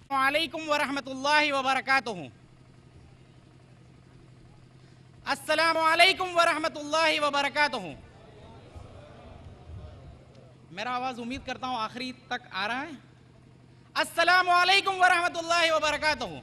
वालेकुम वरहमतुल्लाहि वबरकातुहू। अस्सलामु अलैकुम वरहमतुल्लाहि वबरकातुहू। मेरा आवाज़ उम्मीद करता हूँ आखिरी तक आ रहा है। अस्सलामु अलैकुम वरहमतुल्लाहि वबरकातुहू।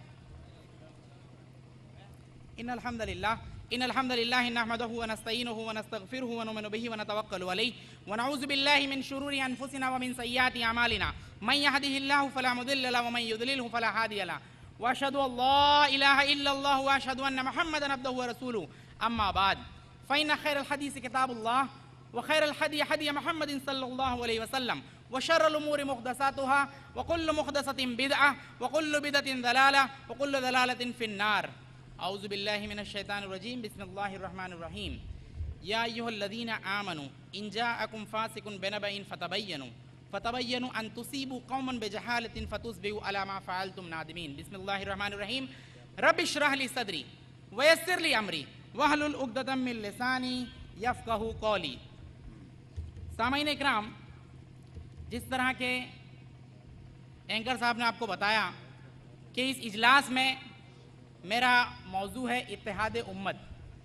इन्नल हम्दुलिल्लाह नहमदुहु व नस्तईनुहु व नस्तगफिरुहु व नुमिनु बिही व नतवक्कलु अलैहि व नऊज़ु बिल्लाहि मिन शुरूरि अनफुसिना व मिन सय्यिआति अमालिना मन यहदिहिल्लाहु फला मुदिल्ल लहु व मन युद्लिलहु फला हादिय लहु व अशहदु अल्ला इलाहा इल्लल्लाह व अशहदु अन्ना मुहम्मदन अब्दुहु व रसूलुहु अम्मा बाद फ़इन्न खैरल हदीस किताबुल्लाह व खैरल हदी हदी मुहम्मदिन सल्लल्लाहु अलैहि वसल्लम व शर्रुल उमूरि मुहदसातुहा व कुल्लु मुहदसतिन बिदअह व कुल्लु बिदअतिन दलालह व कुल्लु दलालतिन फिन्नार। औज़ु बिल्लाहि मिनश शैतानिर रजीम। बिस्मिल्लाहिर रहमानिर रहीम। या अय्युहल्लज़ीना आमनू इन जाअकुम फासिकुन बिनबइन फतबय्यनु अन तुसीबू कौमन बिजहालतिन फतुस्बिहू अला मा फ़अलतुम नादिमीन। बिस्मिल्लाहिर रहमानिर रहीम। रब्बि इश्रह ली सदरी व यस्सिर ली अमरी वहलुल उक़दतम मिन लिसानी यफ़क़हू क़ौली। सामईन इकराम, जिस तरह के एंकर साहब ने आपको बताया कि इस इजलास में मेरा मौजू है इत्तेहाद उम्मत।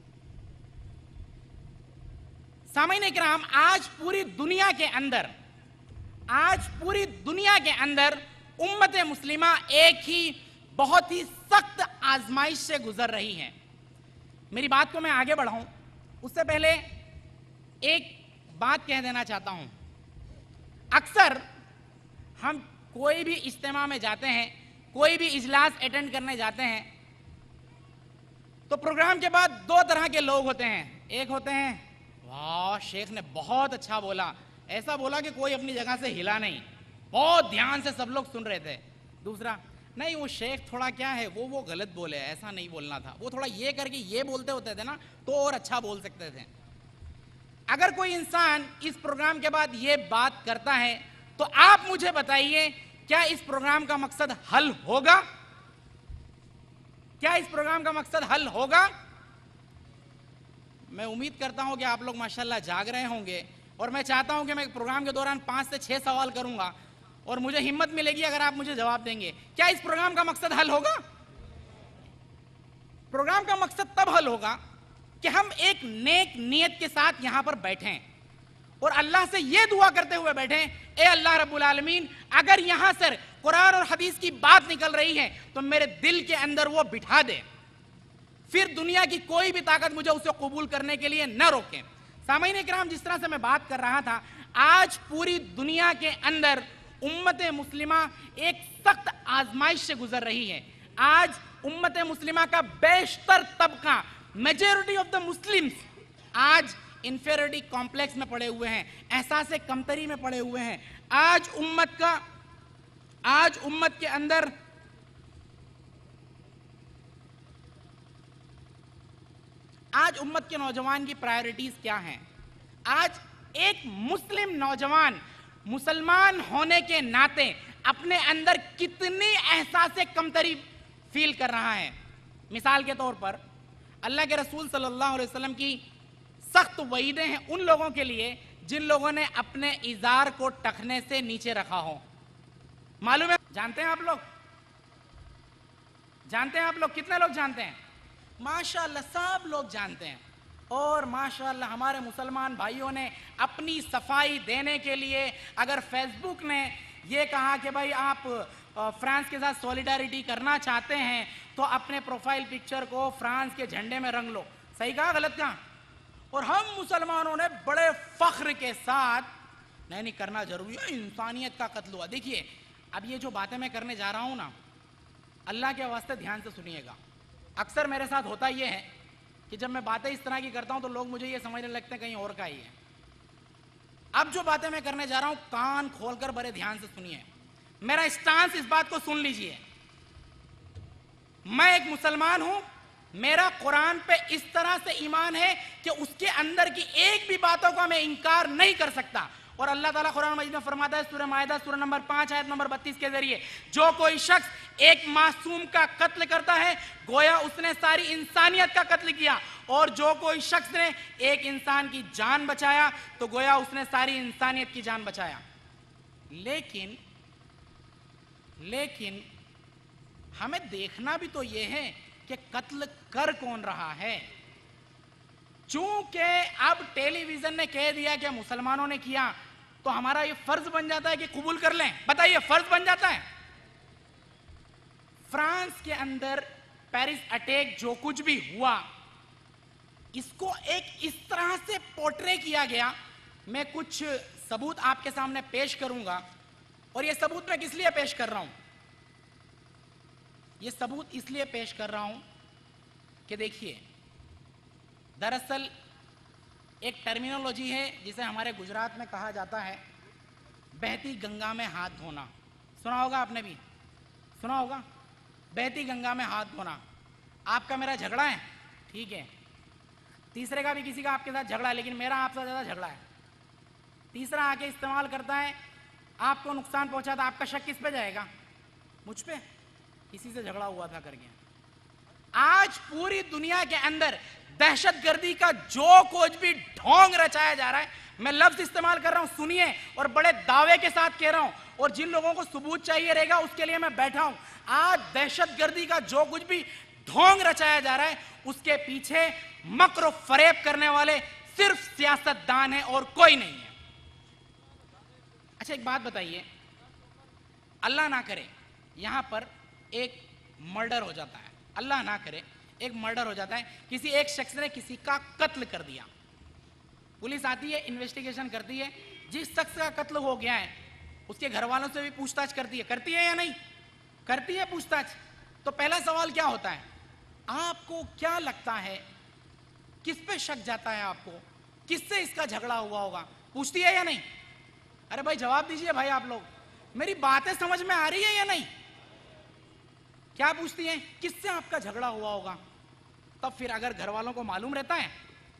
सामईन इकराम, आज पूरी दुनिया के अंदर उम्मत मुस्लिमा एक ही बहुत ही सख्त आजमाइश से गुजर रही है। मेरी बात को मैं आगे बढ़ाऊं उससे पहले एक बात कह देना चाहता हूं। अक्सर हम कोई भी इज्तिमा में जाते हैं, कोई भी इजलास अटेंड करने जाते हैं, तो प्रोग्राम के बाद दो तरह के लोग होते हैं। एक होते हैं, वाह शेख ने बहुत अच्छा बोला, ऐसा बोला कि कोई अपनी जगह से हिला नहीं, बहुत ध्यान से सब लोग सुन रहे थे। दूसरा, नहीं वो शेख थोड़ा क्या है, वो गलत बोले, ऐसा नहीं बोलना था, वो थोड़ा ये करके ये बोलते होते थे ना तो और अच्छा बोल सकते थे। अगर कोई इंसान इस प्रोग्राम के बाद ये बात करता है तो आप मुझे बताइए, क्या इस प्रोग्राम का मकसद हल होगा? क्या इस प्रोग्राम का मकसद हल होगा? मैं उम्मीद करता हूं कि आप लोग माशाल्लाह जाग रहे होंगे और मैं चाहता हूं कि मैं प्रोग्राम के दौरान 5 से 6 सवाल करूंगा और मुझे हिम्मत मिलेगी अगर आप मुझे जवाब देंगे। क्या इस प्रोग्राम का मकसद हल होगा? प्रोग्राम का मकसद तब हल होगा कि हम एक नेक नियत के साथ यहां पर बैठें और अल्लाह से यह दुआ करते हुए बैठें, ए अल्लाह रब्बुल आलमीन, अगर यहां से कुरान और हदीस की बात निकल रही है तो मेरे दिल के अंदर वो बिठा दे, फिर दुनिया की कोई भी ताकत मुझे उसे कबूल करने के लिए न रोके। सामईन इकराम, जिस तरह से मैं बात कर रहा था, आज पूरी दुनिया के अंदर उम्मत मुस्लिमा एक सख्त आजमाइश से गुजर रही है। आज उम्मत मुस्लिमा का बेशतर तबका, मेजॉरिटी ऑफ द मुस्लिम्स, आज इंफीरियरिटी कॉम्प्लेक्स में पड़े हुए हैं, एहसास कमतरी में पड़े हुए हैं। आज उम्मत के अंदर आज उम्मत के नौजवान की प्रायोरिटीज क्या हैं? आज एक मुस्लिम नौजवान मुसलमान होने के नाते अपने अंदर कितनी एहसास कमतरी फील कर रहा है। मिसाल के तौर पर अल्लाह के रसूल सल्लल्लाहु अलैहि वसल्लम की सख्त वईदें हैं उन लोगों के लिए जिन लोगों ने अपने इजार को टखने से नीचे रखा हो। मालूम है, जानते हैं आप लोग? कितने लोग जानते हैं? माशाअल्लाह सब लोग जानते हैं। और माशाअल्लाह हमारे मुसलमान भाइयों ने अपनी सफाई देने के लिए, अगर फेसबुक ने ये कहा कि भाई आप फ्रांस के साथ सॉलिडारिटी करना चाहते हैं तो अपने प्रोफाइल पिक्चर को फ्रांस के झंडे में रंग लो। सही कहा, गलत कहा? और हम मुसलमानों ने बड़े फख्र के साथ, नहीं करना जरूरी है, इंसानियत का कत्ल हुआ। देखिए, अब ये जो बातें मैं करने जा रहा हूं ना, अल्लाह के वास्ते ध्यान से सुनिएगा। अक्सर मेरे साथ होता यह है कि जब मैं बातें इस तरह की करता हूं तो लोग मुझे ये समझने लगते हैं कहीं और का ही है। अब जो बातें मैं करने जा रहा हूं, कान खोलकर बड़े ध्यान से सुनिए। मेरा स्टांस इस बात को सुन लीजिए। मैं एक मुसलमान हूं, मेरा कुरान पे इस तरह से ईमान है कि उसके अंदर की एक भी बातों का मैं इनकार नहीं कर सकता। और अल्लाह ताला कुरान मजीद में फरमाता है, सूरह माइदा सूरह नंबर 5 आयत नंबर 32 के जरिए, जो कोई शख्स एक मासूम का कत्ल करता है गोया उसने सारी इंसानियत का कत्ल किया, और जो कोई शख्स ने एक इंसान की जान बचाया तो गोया उसने सारी इंसानियत की जान बचाया। लेकिन हमें देखना भी तो यह है कि कत्ल कर कौन रहा है। चूंकि अब टेलीविजन ने कह दिया कि मुसलमानों ने किया, तो हमारा यह फर्ज बन जाता है कि कबूल कर लें। बताइए, फर्ज बन जाता है। फ्रांस के अंदर पेरिस अटैक जो कुछ भी हुआ, इसको एक इस तरह से पोर्ट्रे किया गया। मैं कुछ सबूत आपके सामने पेश करूंगा, और यह सबूत मैं किस लिए पेश कर रहा हूं? यह सबूत इसलिए पेश कर रहा हूं कि देखिए, दरअसल एक टर्मिनोलॉजी है जिसे हमारे गुजरात में कहा जाता है बहती गंगा में हाथ धोना। सुना होगा आपने भी, सुना होगा, बहती गंगा में हाथ धोना। आपका मेरा झगड़ा है, ठीक है, तीसरे का भी किसी का आपके साथ झगड़ा है, लेकिन मेरा आपसे ज़्यादा झगड़ा है। तीसरा आके इस्तेमाल करता है, आपको नुकसान पहुंचाता, आपका शक किस पे जाएगा? मुझ पे, किसी से झगड़ा हुआ था करके। आज पूरी दुनिया के अंदर दहशतगर्दी का जो कुछ भी ढोंग रचाया जा रहा है, मैं लफ्ज इस्तेमाल कर रहा हूं, सुनिए, और बड़े दावे के साथ कह रहा हूं, और जिन लोगों को सबूत चाहिए रहेगा उसके लिए मैं बैठा हूं। आज दहशतगर्दी का जो कुछ भी ढोंग रचाया जा रहा है, उसके पीछे मक्र फरेब करने वाले सिर्फ सियासतदान है और कोई नहीं है। अच्छा, एक बात बताइए, अल्लाह ना करे यहां पर एक मर्डर हो जाता है, अल्लाह ना करे एक मर्डर हो जाता है, किसी एक शख्स ने किसी का कत्ल कर दिया, पुलिस आती है, इन्वेस्टिगेशन करती है, जिस शख्स का कत्ल हो गया है उसके घर वालों से भी पूछताछ करती है या नहीं करती है पूछताछ? तो पहला सवाल क्या होता है, आपको क्या लगता है, किस पे शक जाता है आपको, किससे इसका झगड़ा हुआ होगा? पूछती है या नहीं? अरे भाई जवाब दीजिए भाई, आप लोग, मेरी बातें समझ में आ रही है या नहीं? क्या पूछती है, किससे आपका झगड़ा हुआ होगा? तब फिर अगर घर वालों को मालूम रहता है,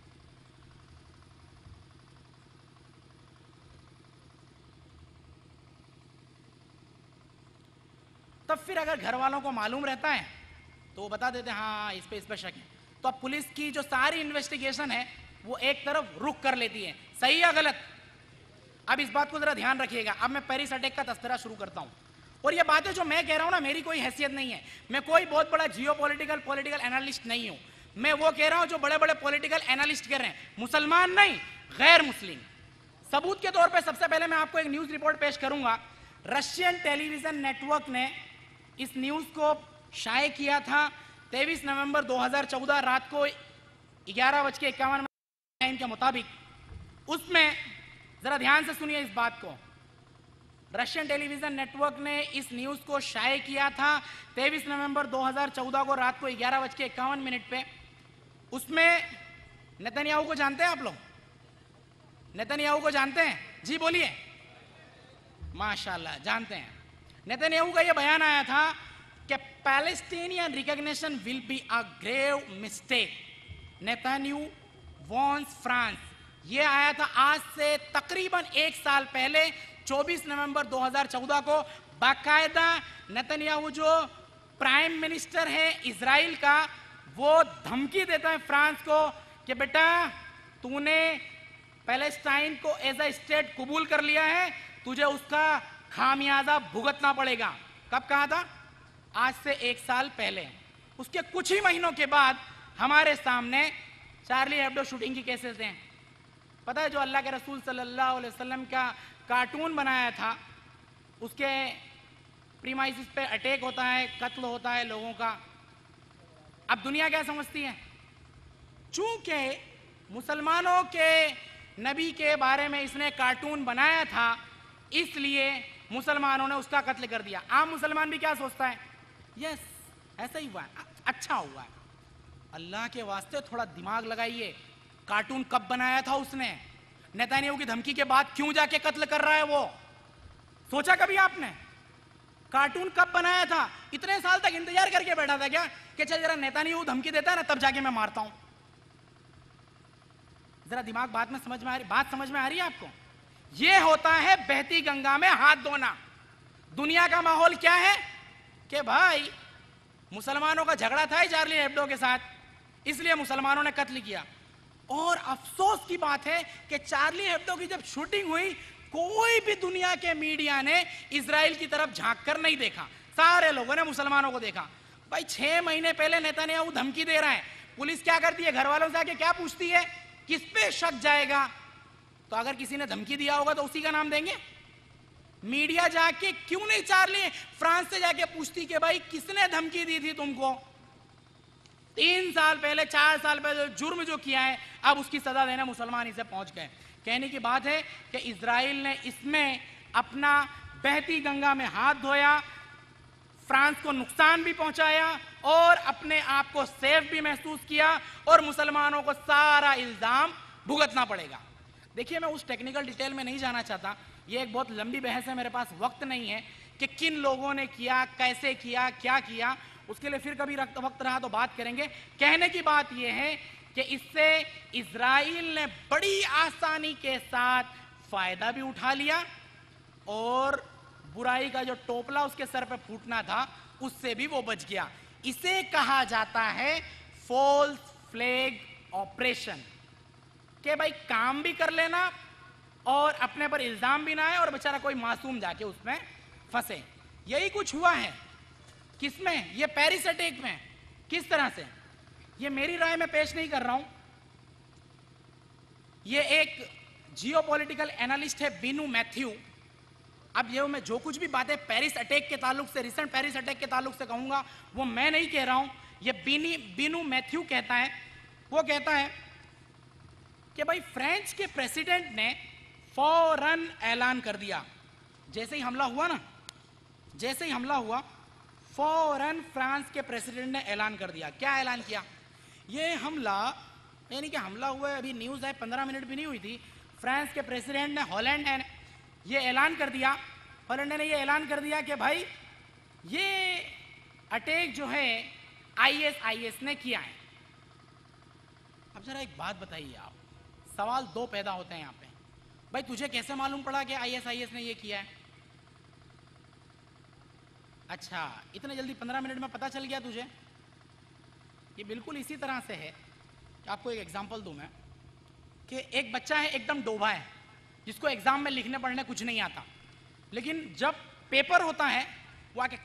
तब फिर अगर घर वालों को मालूम रहता है तो वो बता देते हैं हाँ इस पे शक है। तो अब पुलिस की जो सारी इन्वेस्टिगेशन है वो एक तरफ रुक कर लेती है। सही या गलत? अब इस बात को जरा ध्यान रखिएगा। अब मैं पेरिस अटैक का तस्करा शुरू करता हूं, और ये बातें जो मैं कह रहा हूं ना, मेरी कोई हैसियत नहीं है, मैं कोई बहुत बड़ा पॉलिटिकल एनालिस्ट नहीं हूं। मैं वो कह रहा हूं जो बड़े बड़े पॉलिटिकल एनालिस्ट कह रहे हैं, मुसलमान नहीं, गैर मुस्लिम। सबूत के तौर पर सबसे पहले मैं आपको एक न्यूज रिपोर्ट पेश करूंगा। रशियन टेलीविजन नेटवर्क ने इस न्यूज को शाये किया था 23 नवंबर 2014 रात को 11:51 टाइम के मुताबिक। उसमें जरा ध्यान से सुनिए इस बात को, रशियन टेलीविजन नेटवर्क ने इस न्यूज को शाये किया था 23 नवंबर 2014 को रात को 11:51 पे। उसमें नेतन्याहू को जानते हैं आप लोग? नेतन्याहू को जानते हैं? जी बोलिए। माशाल्लाह जानते हैं। नेतन्याहू का यह बयान आया था कि Palestinian recognition will be a grave mistake, Netanyahu warns France. यह आया था आज से तकरीबन एक साल पहले 24 नवंबर 2014 को। बाकायदा नेतन्याहू जो प्राइम मिनिस्टर है इजराइल का, वो धमकी देता है फ्रांस को कि बेटा तूने पैलेस्टाइन को एज अ स्टेट कबूल कर लिया है, तुझे उसका खामियाजा भुगतना पड़ेगा। कब कहा था? आज से एक साल पहले। उसके कुछ ही महीनों के बाद हमारे सामने चार्ली हेब्डो शूटिंग की केसेस हैं। पता है, जो अल्लाह के रसूल सल्लल्लाहु अलैहि वसल्लम का कार्टून बनाया था, उसके प्रीमाइसिस पे अटैक होता है, कत्ल होता है लोगों का। अब दुनिया क्या समझती है? चूंकि मुसलमानों के नबी के बारे में इसने कार्टून बनाया था, इसलिए मुसलमानों ने उसका कत्ल कर दिया। आम मुसलमान भी क्या सोचता है? यस, ऐसा ही हुआ है, अच्छा हुआ है। अल्लाह के वास्ते थोड़ा दिमाग लगाइए, कार्टून कब बनाया था उसने? नेतन्याहू की धमकी के बाद क्यों जाके कत्ल कर रहा है वो? सोचा कभी आपने? कार्टून कब बनाया था? इतने साल तक इंतजार करके बैठा था क्या कि चल जरा नेतन्याहू धमकी देता है ना तब जाके मैं मारता हूं? जरा दिमाग बात समझ में आ रही है आपको? यह होता है बहती गंगा में हाथ धोना। दुनिया का माहौल क्या है कि भाई मुसलमानों का झगड़ा था चार्ली हेब्डो के साथ, इसलिए मुसलमानों ने कत्ल किया। और अफसोस की बात है कि चार्ली हेब्डो की जब शूटिंग हुई, कोई भी दुनिया के मीडिया ने इजराइल की तरफ झांक कर नहीं देखा। सारे लोगों ने मुसलमानों को देखा। भाई 6 महीने पहले नेतन्याहू धमकी दे रहा है, पुलिस क्या करती है, घर वालों से आके क्या पूछती है, किस पे शक जाएगा? तो अगर किसी ने धमकी दिया होगा तो उसी का नाम देंगे। मीडिया जाके क्यों नहीं चार्ली फ्रांस से जाके पूछती कि भाई किसने धमकी दी थी तुमको? 3 साल पहले 4 साल पहले जुर्म जो किया है अब उसकी सजा देने मुसलमान इसे पहुंच गए। कहने की बात है कि इजराइल ने इसमें अपना बहती गंगा में हाथ धोया, फ्रांस को नुकसान भी पहुंचाया और अपने आप को सेफ भी महसूस किया और मुसलमानों को सारा इल्जाम भुगतना पड़ेगा। देखिए, मैं उस टेक्निकल डिटेल में नहीं जाना चाहता, ये एक बहुत लंबी बहस है, मेरे पास वक्त नहीं है कि किन लोगों ने किया, कैसे किया, क्या किया, उसके लिए फिर कभी वक्त रहा तो बात करेंगे। कहने की बात यह है कि इससे इजराइल ने बड़ी आसानी के साथ फायदा भी उठा लिया और बुराई का जो टोपला उसके सर पे फूटना था उससे भी वो बच गया। इसे कहा जाता है फॉल्स फ्लैग ऑपरेशन, कि भाई काम भी कर लेना और अपने पर इल्जाम भी ना आए और बेचारा कोई मासूम जाके उसमें फंसे। यही कुछ हुआ है किसमें, ये पेरिस अटैक में। किस तरह से, ये मेरी राय में पेश नहीं कर रहा हूं, ये एक जियोपॉलिटिकल एनालिस्ट है बीनू मैथ्यू। अब ये मैं जो कुछ भी बातें पेरिस अटैक के ताल्लुक से, रिसेंट पेरिस अटैक के ताल्लुक से कहूंगा वो मैं नहीं कह रहा हूं, ये बीनू मैथ्यू कहता है। वो कहता है कि भाई फ्रेंच के प्रेसिडेंट ने फौरन ऐलान कर दिया, जैसे ही हमला हुआ ना, जैसे ही हमला हुआ फौरन फ्रांस के प्रेसिडेंट ने ऐलान कर दिया। क्या ऐलान किया? ये हमला, यानी कि हमला हुआ है, अभी न्यूज़ है 15 मिनट भी नहीं हुई थी, फ्रांस के प्रेसिडेंट ने, हॉलैंड ने ये ऐलान कर दिया, हॉलैंड ने ये ऐलान कर दिया कि भाई ये अटैक जो है आईएस ने किया है। अब जरा एक बात बताइए आप, सवाल दो पैदा होते हैं यहाँ पे। भाई तुझे कैसे मालूम पड़ा कि आईएस ने ये किया है? अच्छा, इतने जल्दी 15 मिनट में पता चल गया तुझे? ये बिल्कुल इसी तरह से है कि आपको एक एग्जांपल दूं मैं, कि एक बच्चा है एकदम डोभा है, जिसको एग्जाम में लिखने पढ़ने कुछ नहीं आता, लेकिन जब पेपर होता है वो आके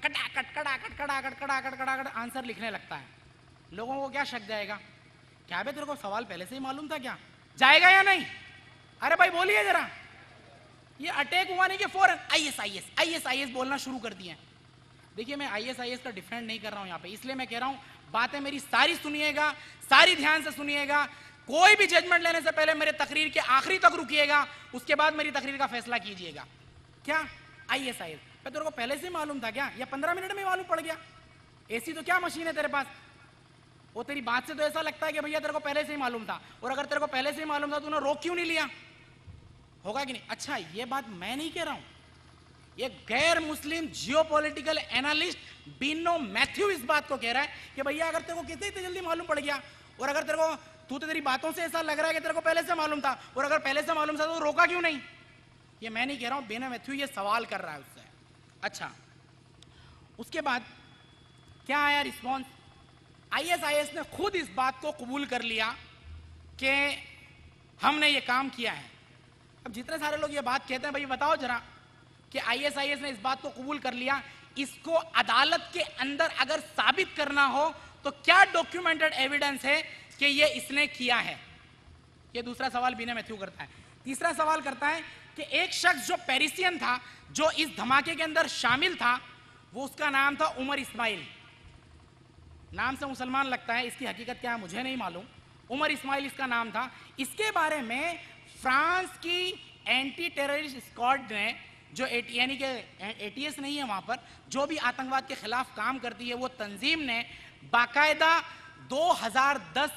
कटाकट आंसर लिखने लगता है। लोगों को क्या शक जाएगा, क्या बे तेरे को सवाल पहले से ही मालूम था क्या? जाएगा या नहीं? अरे भाई बोलिए जरा। ये अटैक हुआ नहीं कि फौरन आईएस बोलना शुरू कर दिए। देखिए, मैं आईएस का डिफेंड नहीं कर रहा हूं यहाँ पे, इसलिए मैं कह रहा हूं बातें मेरी सारी सुनिएगा, सारी ध्यान से सुनिएगा। कोई भी जजमेंट लेने से पहले मेरे तकरीर के आखिरी तक रुकिएगा, उसके बाद मेरी तकरीर का फैसला कीजिएगा। क्या आईएस तेरे को पहले से ही मालूम था क्या, या 15 मिनट में मालूम पड़ गया? ऐसी तो क्या मशीन है तेरे पास? वो तेरी बात से तो ऐसा लगता है कि भैया तेरे को पहले से ही मालूम था, और अगर तेरे को पहले से ही मालूम था तूने रोक क्यों नहीं लिया? होगा कि नहीं? अच्छा, ये बात मैं नहीं कह रहा हूं, ये गैर मुस्लिम जियोपॉलिटिकल एनालिस्ट बीनो मैथ्यू इस बात को कह रहा है कि भैया अगर तेरे को कितने इतनी जल्दी मालूम पड़ गया, और अगर तेरे को तेरी बातों से ऐसा लग रहा है कि तेरे को पहले से मालूम था, और अगर पहले से मालूम था तो रोका क्यों नहीं? ये मैं नहीं कह रहा हूं, बीनो मैथ्यू ये सवाल कर रहा है उससे। अच्छा, उसके बाद क्या आया रिस्पॉन्स? आईएस ने खुद इस बात को कबूल कर लिया कि हमने ये काम किया है। अब जितने सारे लोग ये बात कहते हैं, भाई बताओ जरा कि आईएस ने इस बात को कबूल कर लिया, इसको अदालत के अंदर अगर साबित करना हो तो क्या डॉक्यूमेंटेड एविडेंस है कि ये इसने किया है? ये दूसरा सवाल बीनो मैथ्यू करता है। तीसरा सवाल करता है कि एक शख्स जो पेरिसियन था, जो इस धमाके के अंदर शामिल था, वो उसका नाम था उमर इस्माइल। नाम से मुसलमान लगता है, इसकी हकीकत क्या है मुझे नहीं मालूम। उमर इस्माइल इसका नाम था। इसके बारे में फ्रांस की एंटी टेररिस्ट स्क्वाड ने, जो यानी कि एटीएस नहीं है वहां पर, जो भी आतंकवाद के खिलाफ काम करती है, वो तंजीम ने बाकायदा 2010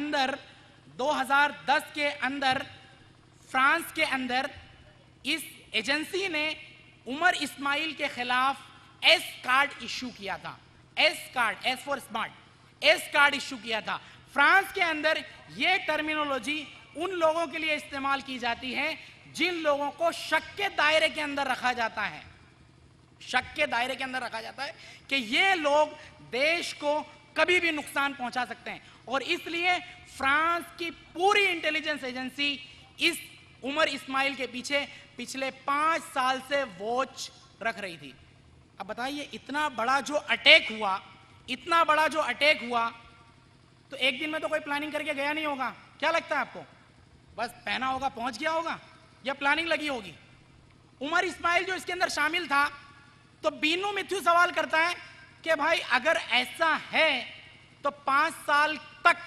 के अंदर फ्रांस के अंदर इस एजेंसी ने उमर इस्माइल के खिलाफ एस कार्ड इशू किया था। S card, S for smart, S card issue किया था। फ्रांस के अंदर यह टर्मिनोलॉजी उन लोगों के लिए इस्तेमाल की जाती है जिन लोगों को शक के दायरे के अंदर रखा जाता है, शक के दायरे के अंदर रखा जाता है कि ये लोग देश को कभी भी नुकसान पहुंचा सकते हैं। और इसलिए फ्रांस की पूरी इंटेलिजेंस एजेंसी इस उमर इस्माइल के पीछे पिछले 5 साल से वॉच रख रही थी। अब बताइए, इतना बड़ा जो अटैक हुआ, इतना बड़ा जो अटैक हुआ, तो एक दिन में तो कोई प्लानिंग करके गया नहीं होगा। क्या लगता है आपको? बस पहना होगा, पहुंच गया होगा, या प्लानिंग लगी होगी? उमर इस्माइल जो इसके अंदर शामिल था, तो बीनू मैथ्यू सवाल करता है कि भाई अगर ऐसा है तो 5 साल तक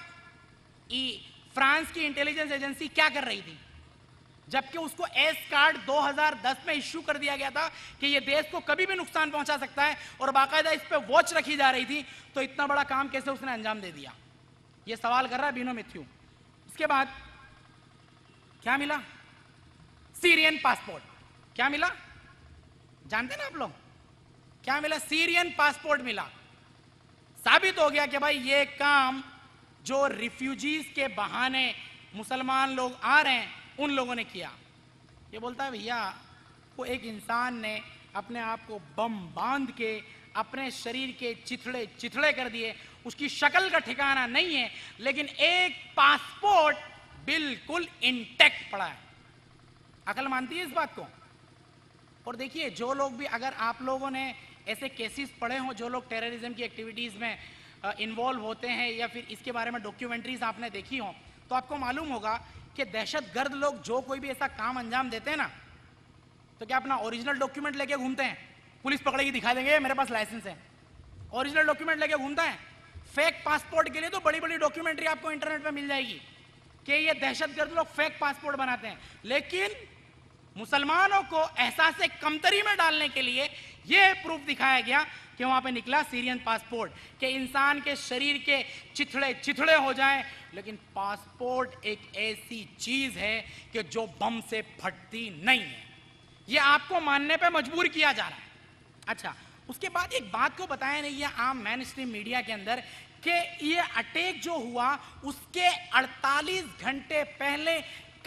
फ्रांस की इंटेलिजेंस एजेंसी क्या कर रही थी, जबकि उसको एस कार्ड 2010 में इश्यू कर दिया गया था कि ये देश को कभी भी नुकसान पहुंचा सकता है, और बाकायदा इस पे वॉच रखी जा रही थी, तो इतना बड़ा काम कैसे उसने अंजाम दे दिया? ये सवाल कर रहा है बीनू मैथ्यू। इसके बाद क्या मिला? Syrian passport. क्या मिला जानते ना आप लोग? क्या मिला? सीरियन पासपोर्ट मिला। साबित हो गया कि भाई ये काम जो रिफ्यूजीज के बहाने मुसलमान लोग आ रहे हैं उन लोगों ने किया। ये बोलता है भैया वो एक इंसान ने अपने आप को बम बांध के अपने शरीर के चिथड़े चिथड़े कर दिए, उसकी शक्ल का ठिकाना नहीं है, लेकिन एक पासपोर्ट बिल्कुल इंटैक्ट पड़ा है। अकल मानती है इस बात को? और देखिए, जो लोग भी, अगर आप लोगों ने ऐसे केसेस पढ़े हों, जो लोग टेररिज्म की एक्टिविटीज़ में इन्वॉल्व होते हैं, या फिर इसके बारे में डॉक्यूमेंट्रीज आपने देखी हों, तो आपको मालूम होगा कि दहशतगर्द लोग जो कोई भी ऐसा काम अंजाम देते हैं ना, तो क्या अपना ओरिजिनल डॉक्यूमेंट लेके घूमते हैं? पुलिस पकड़ेगी, दिखा देंगे मेरे पास लाइसेंस है, ओरिजिनल डॉक्यूमेंट लेके घूमता है। फेक पासपोर्ट के लिए तो बड़ी बड़ी डॉक्यूमेंट्री आपको इंटरनेट पे मिल जाएगी कि ये दहशतगर्द लोग फेक पासपोर्ट बनाते हैं। लेकिन मुसलमानों को एहसास कमतरी में डालने के लिए यह प्रूफ दिखाया गया कि वहां पे निकला सीरियन पासपोर्ट, कि इंसान के शरीर के चिथड़े चिथड़े हो जाएं, लेकिन पासपोर्ट एक ऐसी चीज है कि जो बम से फटती नहीं है। यह आपको मानने पे मजबूर किया जा रहा है। अच्छा, उसके बाद एक बात को बताया नहीं है आम मेन स्ट्रीम मीडिया के अंदर कि ये अटैक जो हुआ उसके 48 घंटे पहले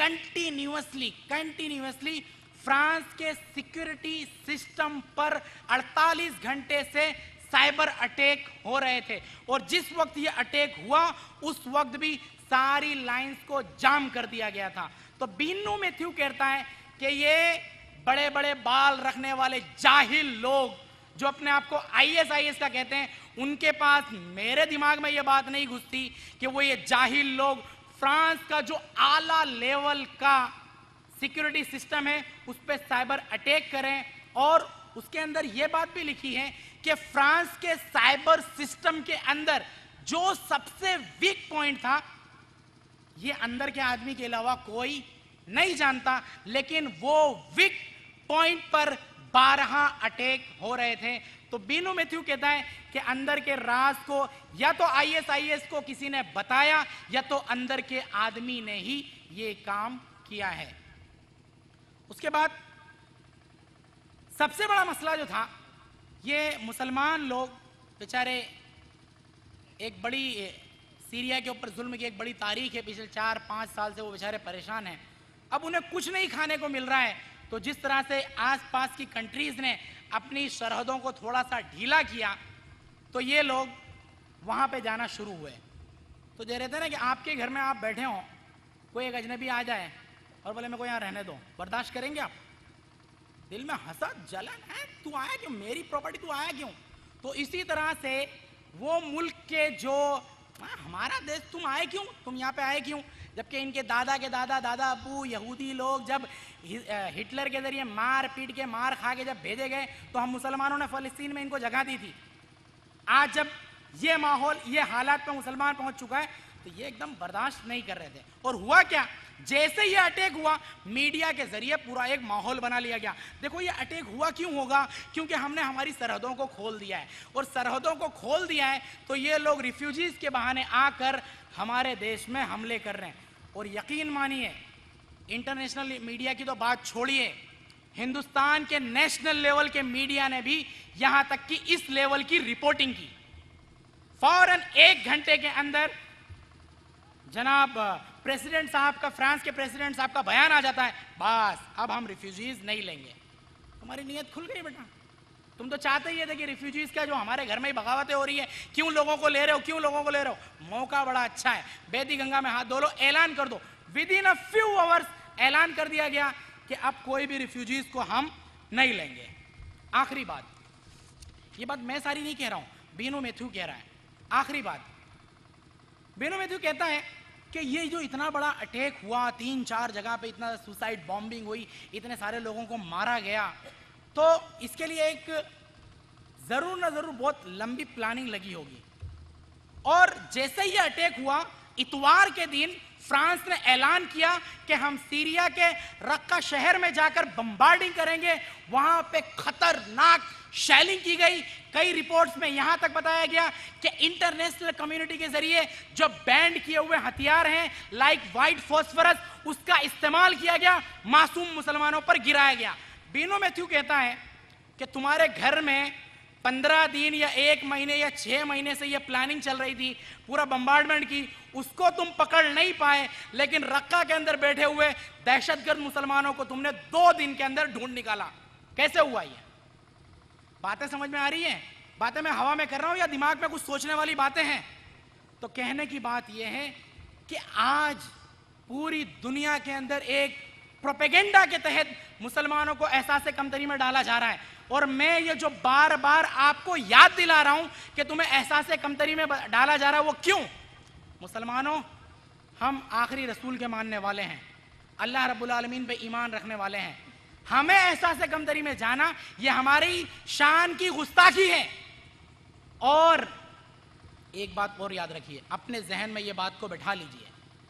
कंटिन्यूअसली फ्रांस के सिक्योरिटी सिस्टम पर 48 घंटे से साइबर अटैक हो रहे थे, और जिस वक्त ये अटैक हुआ उस वक्त भी सारी लाइंस को जाम कर दिया गया था। तो बीनू मैथ्यू कहता है कि ये बड़े बड़े बाल रखने वाले जाहिल लोग जो अपने आप को ISIS का कहते हैं, उनके पास, मेरे दिमाग में यह बात नहीं घुसती कि वो ये जाहिल लोग फ्रांस का जो आला लेवल का सिक्योरिटी सिस्टम है उस पर साइबर अटैक करें। और उसके अंदर यह बात भी लिखी है कि फ्रांस के साइबर सिस्टम के अंदर जो सबसे वीक पॉइंट था, ये अंदर के आदमी के अलावा कोई नहीं जानता, लेकिन वो वीक पॉइंट पर 12 अटैक हो रहे थे। तो बीनू मैथ्यू कहता है कि अंदर के राज को या तो ISIS को किसी ने बताया, या तो अंदर के आदमी ने ही ये काम किया है। उसके बाद सबसे बड़ा मसला जो था, ये मुसलमान लोग बेचारे, एक बड़ी सीरिया के ऊपर जुल्म की एक बड़ी तारीख है, पिछले 4-5 साल से वो बेचारे परेशान हैं। अब उन्हें कुछ नहीं खाने को मिल रहा है, तो जिस तरह से आसपास की कंट्रीज ने अपनी सरहदों को थोड़ा सा ढीला किया, तो ये लोग वहां पे जाना शुरू हुए। तो जो रहते हैं ना कि आपके घर में आप बैठे हो, कोई एक अजनबी आ जाए और बोले मेरे को यहाँ रहने दो, बर्दाश्त करेंगे आप? दिल में हसद, जलन है, तू आया क्यों, मेरी प्रॉपर्टी तू आया क्यों? तो इसी तरह से वो मुल्क के जो हमारा देश, तुम आए क्यों, तुम यहाँ पे आए क्यों? जबकि इनके दादा के दादा दादा अबू यहूदी लोग जब हिटलर के जरिए मार पीट के, मार खा के जब भेजे गए, तो हम मुसलमानों ने फलस्तीन में इनको जगह दी थी। आज जब ये माहौल, ये हालात पे मुसलमान पहुंच चुका है, तो ये एकदम बर्दाश्त नहीं कर रहे थे। और हुआ क्या, जैसे ये अटैक हुआ, मीडिया के जरिए पूरा एक माहौल बना लिया गया। देखो ये अटैक हुआ क्यों होगा, क्योंकि हमने हमारी सरहदों को खोल दिया है, और सरहदों को खोल दिया है तो ये लोग रिफ्यूजीज के बहाने आकर हमारे देश में हमले कर रहे हैं। और यकीन मानिए, इंटरनेशनल मीडिया की तो बात छोड़िए, हिंदुस्तान के नेशनल लेवल के मीडिया ने भी यहां तक कि इस लेवल की रिपोर्टिंग की। फौरन 1 घंटे के अंदर जनाब प्रेसिडेंट साहब का, फ्रांस के प्रेसिडेंट साहब का बयान आ जाता है, बस अब हम रिफ्यूजीज नहीं लेंगे। तुम्हारी नीयत खुल गई बेटा, तुम तो चाहते ही थे कि रिफ्यूजीज का जो हमारे घर में ही बगावतें हो रही है, क्यों लोगों को ले रहे हो, क्यों लोगों को ले रहे हो? मौका बड़ा अच्छा है, बेदी गंगा में हाथ धो लो, ऐलान कर दो। Within a few hours ऐलान कर दिया गया कि अब कोई भी रिफ्यूजीज को हम नहीं लेंगे। आखिरी बात, ये बात मैं सारी नहीं कह रहा हूं, बेनो मैथ्यू कह रहा है। आखिरी बात, बेनो मैथ्यू कहता है कि ये जो इतना बड़ा अटैक हुआ, 3-4 जगह पे इतना सुसाइड बॉम्बिंग हुई, इतने सारे लोगों को मारा गया, तो इसके लिए एक जरूर ना जरूर बहुत लंबी प्लानिंग लगी होगी। और जैसे ही अटैक हुआ, इतवार के दिन फ्रांस ने ऐलान किया कि हम सीरिया के रक्का शहर में जाकर बम्बार्डिंग करेंगे। वहां पे खतरनाक शेलिंग की गई। कई रिपोर्ट्स में यहां तक बताया गया कि इंटरनेशनल कम्युनिटी के जरिए जो बैंड किए हुए हथियार हैं लाइक व्हाइट फॉस्फोरस, उसका इस्तेमाल किया गया, मासूम मुसलमानों पर गिराया गया। बेनो मैथ्यू कहता है कि तुम्हारे घर में 15 दिन या 1 महीने या 6 महीने से यह प्लानिंग चल रही थी पूरा बम्बार्डमेंट की, उसको तुम पकड़ नहीं पाए, लेकिन रक्का के अंदर बैठे हुए दहशतगर्द मुसलमानों को तुमने 2 दिन के अंदर ढूंढ निकाला। कैसे हुआ ये? बातें समझ में आ रही हैं? बातें मैं हवा में कर रहा हूं या दिमाग में कुछ सोचने वाली बातें हैं? तो कहने की बात यह है कि आज पूरी दुनिया के अंदर एक प्रोपेगेंडा के तहत मुसलमानों को एहसास कमतरी में डाला जा रहा है। और मैं ये जो बार बार आपको याद दिला रहा हूं कि तुम्हें एहसास कमतरी में डाला जा रहा है, वो क्यों? मुसलमानों, हम आखिरी रसूल के मानने वाले हैं, अल्लाह रब्बुल आलमीन पे ईमान रखने वाले हैं। हमें एहसास कमतरी में जाना ये हमारी शान की गुस्ताखी है। और एक बात और याद रखिए, अपने जहन में ये बात को बैठा लीजिए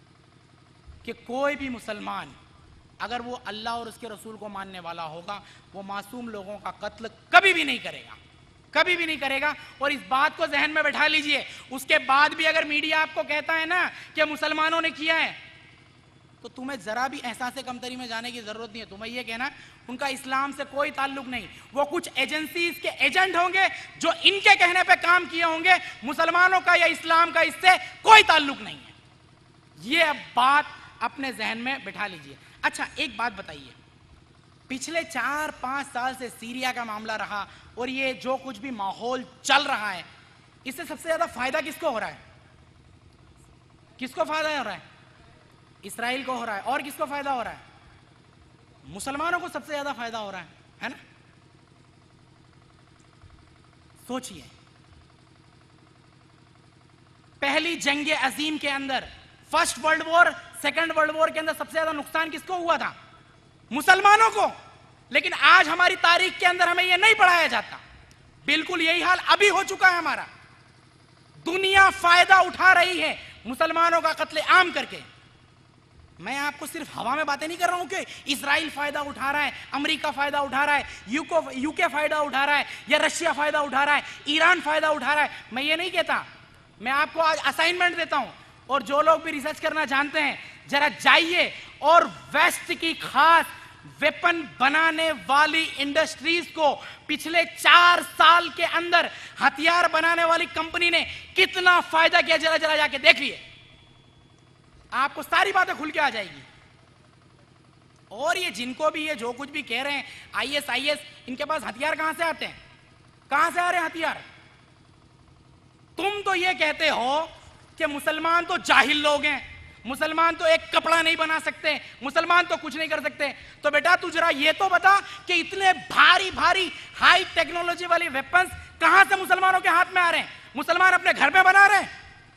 कि कोई भी मुसलमान अगर वो अल्लाह और उसके रसूल को मानने वाला होगा, वो मासूम लोगों का कत्ल कभी भी नहीं करेगा, कभी भी नहीं करेगा। और इस बात को जहन में बैठा लीजिए। उसके बाद भी अगर मीडिया आपको कहता है ना कि मुसलमानों ने किया है, तो तुम्हें जरा भी एहसास कमतरी में जाने की जरूरत नहीं है। तुम्हें यह कहना उनका इस्लाम से कोई ताल्लुक नहीं, वो कुछ एजेंसीज के एजेंट होंगे जो इनके कहने पे काम किए होंगे। मुसलमानों का या इस्लाम का इससे कोई ताल्लुक नहीं है। ये अब बात अपने जहन में बैठा लीजिए। अच्छा, एक बात बताइए, पिछले 4-5 साल से सीरिया का मामला रहा और ये जो कुछ भी माहौल चल रहा है, इससे सबसे ज्यादा फायदा किसको हो रहा है? किसको फायदा हो रहा है? इस्राइल को हो रहा है। और किसको फायदा हो रहा है? मुसलमानों को सबसे ज्यादा फायदा हो रहा है ना? सोचिए, पहली जंग अजीम के अंदर, first world war, second world war के अंदर सबसे ज्यादा नुकसान किसको हुआ था? मुसलमानों को। लेकिन आज हमारी तारीख के अंदर हमें यह नहीं पढ़ाया जाता। बिल्कुल यही हाल अभी हो चुका है हमारा। दुनिया फायदा उठा रही है मुसलमानों का कत्ले आम करके। मैं आपको सिर्फ हवा में बातें नहीं कर रहा हूं कि इजराइल फायदा उठा रहा है, अमेरिका फायदा उठा रहा है, यूके फायदा उठा रहा है, या रशिया फायदा उठा रहा है, ईरान फायदा उठा रहा है। मैं ये नहीं कहता। मैं आपको आज असाइनमेंट देता हूं, और जो लोग भी रिसर्च करना जानते हैं, जरा जाइए और वेस्ट की खास वेपन बनाने वाली इंडस्ट्रीज को पिछले 4 साल के अंदर हथियार बनाने वाली कंपनी ने कितना फायदा किया, जरा जरा जाके देखिए, आपको सारी बातें खुल के आ जाएगी। और ये जिनको भी ये जो कुछ भी कह रहे हैं IS, इनके पास हथियार कहां से आते हैं? कहां से आ रहे हैं हथियार? तुम तो ये कहते हो कि मुसलमान तो जाहिल लोग हैं, मुसलमान तो एक कपड़ा नहीं बना सकते, मुसलमान तो कुछ नहीं कर सकते। तो बेटा तू जरा ये तो बता कि इतने भारी भारी हाई टेक्नोलॉजी वाली वेपन्स कहां से मुसलमानों के हाथ में आ रहे हैं? मुसलमान अपने घर में बना रहे हैं?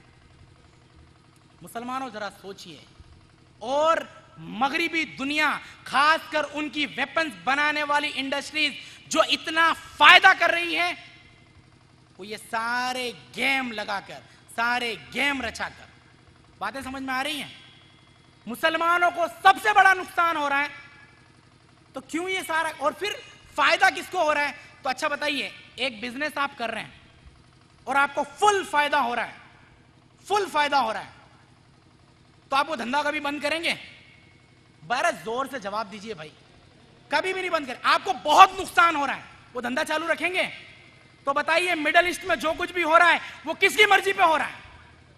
मुसलमानों जरा सोचिए। और मगरिबी दुनिया, खासकर उनकी वेपन्स बनाने वाली इंडस्ट्रीज जो इतना फायदा कर रही है, वो ये सारे गेम लगाकर, सारे गेम रचाकर, बातें समझ में आ रही हैं? मुसलमानों को सबसे बड़ा नुकसान हो रहा है। तो क्यों ये सारा, और फिर फायदा किसको हो रहा है? तो अच्छा बताइए, एक बिजनेस आप कर रहे हैं और आपको फुल फायदा हो रहा है, फुल फायदा हो रहा है, तो आप वो धंधा कभी बंद करेंगे? बड़ा जोर से जवाब दीजिए भाई, कभी भी नहीं बंद करें। आपको बहुत नुकसान हो रहा है, वो धंधा चालू रखेंगे? तो बताइए, मिडिल ईस्ट में जो कुछ भी हो रहा है वो किसकी मर्जी पे हो रहा है?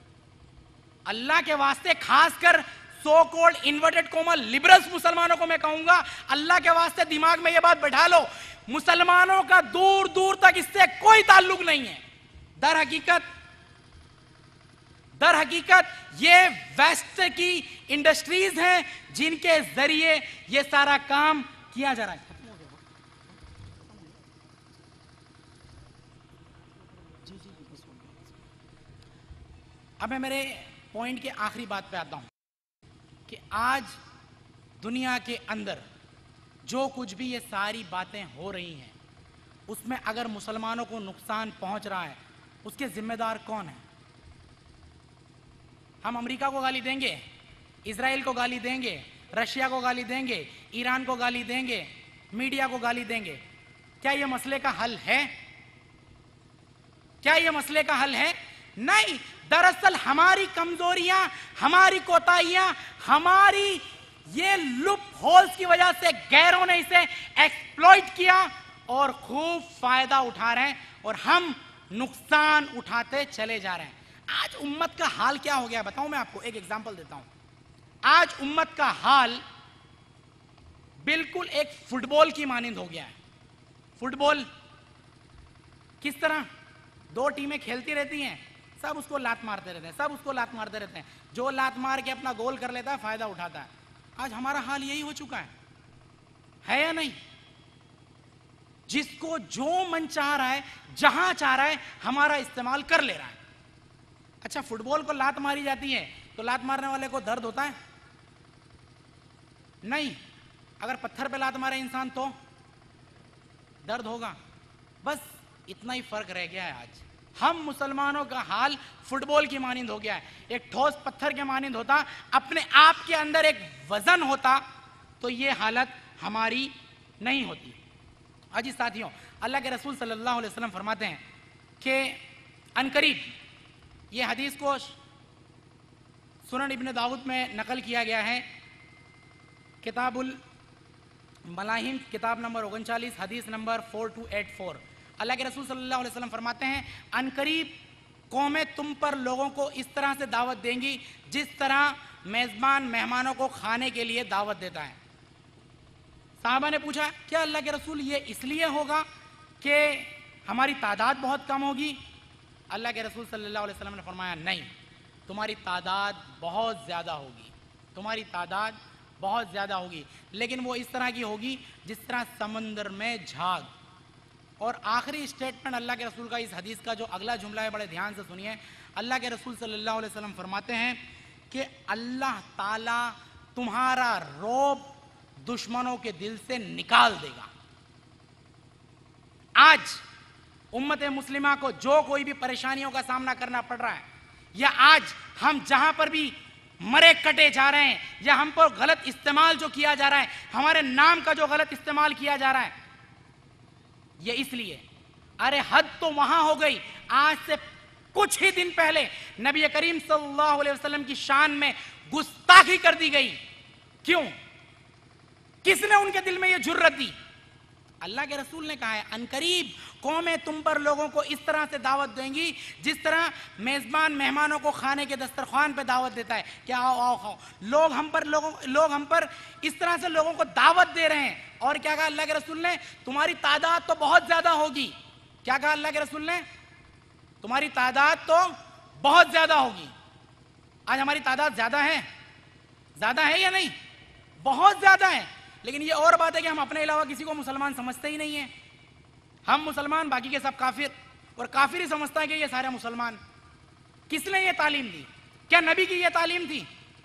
अल्लाह के वास्ते, खासकर so called inverted comma liberals मुसलमानों को मैं कहूंगा, अल्लाह के वास्ते दिमाग में यह बात बैठा लो, मुसलमानों का दूर दूर तक इससे कोई ताल्लुक नहीं है। दर हकीकत ये वेस्ट की इंडस्ट्रीज हैं जिनके जरिए ये सारा काम किया जा रहा है। अब मैं मेरे पॉइंट के आखिरी बात पे आता हूं कि आज दुनिया के अंदर जो कुछ भी ये सारी बातें हो रही हैं उसमें अगर मुसलमानों को नुकसान पहुंच रहा है उसके जिम्मेदार कौन है? हम अमेरिका को गाली देंगे, इजराइल को गाली देंगे, रशिया को गाली देंगे, ईरान को गाली देंगे, मीडिया को गाली देंगे। क्या यह मसले का हल है? क्या यह मसले का हल है? नहीं। दरअसल हमारी कमजोरियां, हमारी कोताहियां, हमारी ये लूप होल्स की वजह से गैरों ने इसे एक्सप्लॉइट किया और खूब फायदा उठा रहे हैं और हम नुकसान उठाते चले जा रहे हैं। आज उम्मत का हाल क्या हो गया बताऊं मैं आपको, एक एग्जांपल देता हूं। आज उम्मत का हाल बिल्कुल एक फुटबॉल की मानिंद हो गया है। फुटबॉल किस तरह? दो टीमें खेलती रहती हैं, सब उसको लात मारते रहते हैं, सब उसको लात मारते रहते हैं। जो लात मार के अपना गोल कर लेता है फायदा उठाता है। आज हमारा हाल यही हो चुका है या नहीं? जिसको जो मन चाह रहा है, जहां चाह रहा है, हमारा इस्तेमाल कर ले रहा है। अच्छा, फुटबॉल को लात मारी जाती है तो लात मारने वाले को दर्द होता है? नहीं। अगर पत्थर पे लात मारे इंसान तो दर्द होगा। बस इतना ही फर्क रह गया है। आज हम मुसलमानों का हाल फुटबॉल की मानिंद हो गया है। एक ठोस पत्थर के मानिंद होता, अपने आप के अंदर एक वजन होता, तो ये हालत हमारी नहीं होती। अजी साथियों, अल्लाह के रसूल सल्लल्लाहु अलैहि वसल्लम फरमाते हैं कि अनकरीब, ये हदीस को सुनन इब्न दाऊद में नकल किया गया है, किताबुल मलाहिम किताब नंबर 39 हदीस नंबर 4284। अल्लाह के रसूल सल्लल्लाहु अलैहि वसल्लम फरमाते हैं, अनकरीब कौमें तुम पर लोगों को इस तरह से दावत देंगी जिस तरह मेज़बान मेहमानों को खाने के लिए दावत देता है। साहबा ने पूछा, क्या अल्लाह के रसूल ये इसलिए होगा कि हमारी तादाद बहुत कम होगी? अल्लाह के रसूल सल्लल्लाहु अलैहि वसल्लम ने फरमाया, नहीं, तुम्हारी तादाद बहुत ज़्यादा होगी, तुम्हारी तादाद बहुत ज़्यादा होगी, लेकिन वो इस तरह की होगी जिस तरह समंदर में झाग। और आखिरी स्टेटमेंट अल्लाह के रसूल का इस हदीस का जो अगला जुमला है, बड़े ध्यान से सुनिए। अल्लाह के रसूल सल्लल्लाहु अलैहि वसल्लम फरमाते हैं कि अल्लाह ताला तुम्हारा रौब दुश्मनों के दिल से निकाल देगा। आज उम्मत मुस्लिमा को जो कोई भी परेशानियों का सामना करना पड़ रहा है, या आज हम जहां पर भी मरे कटे जा रहे हैं, या हम पर गलत इस्तेमाल जो किया जा रहा है, हमारे नाम का जो गलत इस्तेमाल किया जा रहा है, ये इसलिए, अरे हद तो वहां हो गई। आज से कुछ ही दिन पहले नबी करीम सल्लल्लाहु अलैहि वसल्लम की शान में गुस्ताखी कर दी गई। क्यों? किसने उनके दिल में यह जुर्रत दी? अल्लाह के रसूल ने कहा है, अनकरीब कौमें तुम पर लोगों को इस तरह से दावत देंगी जिस तरह मेजबान मेहमानों को खाने के दस्तरखान पे दावत देता है, क्या आओ आओ खाओ। लोग हम पर इस तरह से लोगों को दावत दे रहे हैं। और क्या कहा अल्लाह के रसूल ने? तुम्हारी तादाद तो बहुत ज्यादा होगी। क्या कहा अल्लाह के रसूल ने? तुम्हारी तादाद तो बहुत ज्यादा होगी। आज हमारी तादाद ज्यादा है या नहीं? बहुत ज्यादा है। लेकिन ये और बात है कि हम अपने अलावा किसी को मुसलमान समझते ही नहीं है। हम मुसलमान, बाकी के सब काफिर, और काफिर ही समझता है कि ये सारे मुसलमान। किसने ये तालीम दी? क्या नबी की ये तालीम थी?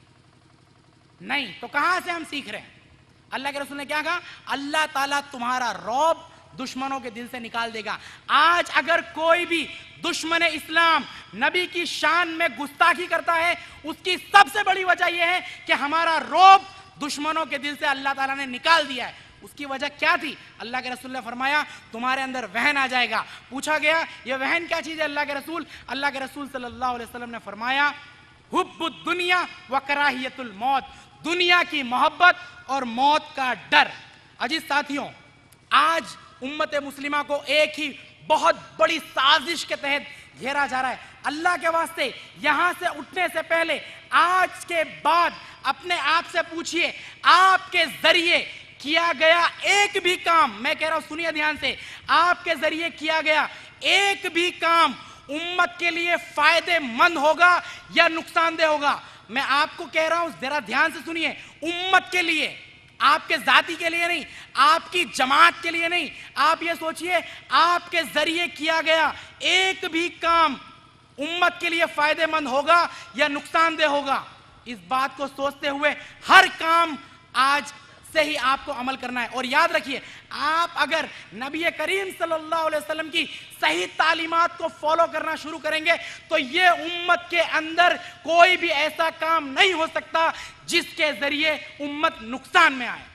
नहीं। तो कहां से हम सीख रहे हैं? अल्लाह के रसूल ने क्या कहा? अल्लाह ताला तुम्हारा रौब दुश्मनों के दिल से निकाल देगा। आज अगर कोई भी दुश्मन इस्लाम नबी की शान में गुस्ताखी करता है, उसकी सबसे बड़ी वजह यह है कि हमारा रौब दुश्मनों के दिल से अल्लाह ताला ने निकाल दिया है। उसकी वजह क्या थी? अल्लाह के रसूल ने फरमाया, तुम्हारे अंदर वहन आ जाएगा। पूछा गया, यह वहन क्या चीज है अल्लाह के रसूल? अल्लाह के रसूल सल्लल्लाहु अलैहि वसल्लम ने फरमाया, हुब्बुद दुनिया व कराहियतुल मौत, दुनिया की मोहब्बत और मौत का डर। अजीज साथियों, आज उम्मत मुस्लिमा को एक ही बहुत बड़ी साजिश के तहत घेरा जा रहा है। अल्लाह के वास्ते यहां से उठने से पहले, आज के बाद अपने आप से पूछिए, आपके जरिए किया गया एक भी काम, मैं कह रहा हूं सुनिए ध्यान से, आपके जरिए किया गया एक भी काम उम्मत के लिए फायदेमंद होगा या नुकसानदेह होगा? मैं आपको कह रहा हूं, जरा ध्यान से सुनिए, उम्मत के लिए आपके जाति के लिए नहीं, आपकी जमात के लिए नहीं। आप ये सोचिए, आपके जरिए किया गया एक भी काम उम्मत के लिए फायदेमंद होगा या नुकसानदेह होगा। इस बात को सोचते हुए हर काम आज से ही आपको अमल करना है। और याद रखिए, आप अगर नबी करीम सल्लल्लाहु अलैहि वसल्लम की सही तालीमात को फॉलो करना शुरू करेंगे तो ये उम्मत के अंदर कोई भी ऐसा काम नहीं हो सकता जिसके जरिए उम्मत नुकसान में आए।